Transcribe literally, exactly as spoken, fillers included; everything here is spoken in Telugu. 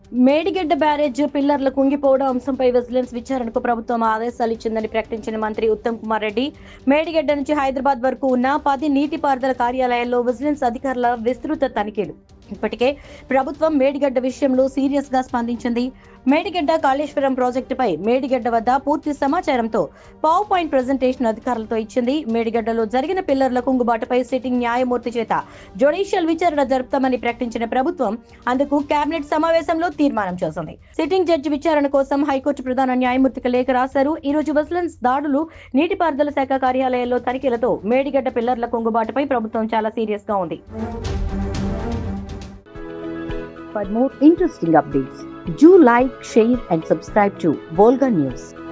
మేడిగడ్డ బ్యారేజ్ పిల్లర్ల కుంగిపోవడం అంశంపై విజిలెన్స్ విచారణకు ప్రభుత్వం ఆదేశాలు ఇచ్చిందని ప్రకటించిన మంత్రి ఉత్తమ్ కుమార్ రెడ్డి మేడిగడ్డ నుంచి హైదరాబాద్ వరకు ఉన్న పది నీటిపారుదల కార్యాలయాల్లో విజిలెన్స్ అధికారుల విస్తృత తనిఖీలు. ఇప్పటికే ప్రభుత్వం మేడిగడ్డ విషయంలో సీరియస్ గా స్పందించింది. మేడిగడ్డ కాళేశ్వరం ప్రాజెక్టుపై మేడిగడ్డ వద్ద పూర్తి సమాచారంతో పవర్ పాయింట్ ప్రెజెంటేషన్ అధికారులతో ఇచ్చింది. మేడిగడ్డలో జరిగిన పిల్లర్ల కుంగుబాటుపై సిట్టింగ్ న్యాయమూర్తి చేత జ్యుడిషియల్ విచారణ జరుపుతామని ప్రకటించిన ప్రభుత్వం అందుకు కేబినెట్ సమావేశంలో తీర్మానం చేసింది. సిట్టింగ్ జడ్జి విచారణ కోసం హైకోర్టు ప్రధాన న్యాయమూర్తికి లేఖ రాశారు. ఈ రోజు విజిలెన్స్ దాడులు, నీటిపారుదల శాఖ కార్యాలయాల్లో తనిఖీలతో మేడిగడ్డ పిల్లర్ల కుంగుబాటుపై ప్రభుత్వం చాలా సీరియస్ గా ఉంది. For more interesting updates, do like, share and subscribe to Volga News.